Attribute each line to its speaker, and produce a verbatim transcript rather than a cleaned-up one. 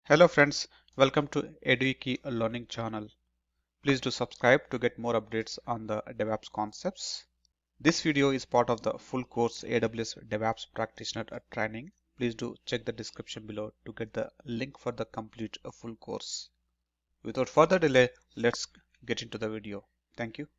Speaker 1: Hello friends, welcome to Edueki learning channel. Please do subscribe to get more updates on the DevOps concepts. This video is part of the full course A W S DevOps practitioner training. Please do check the description below to get the link for the complete full course. Without further delay, let's get into the video. Thank you.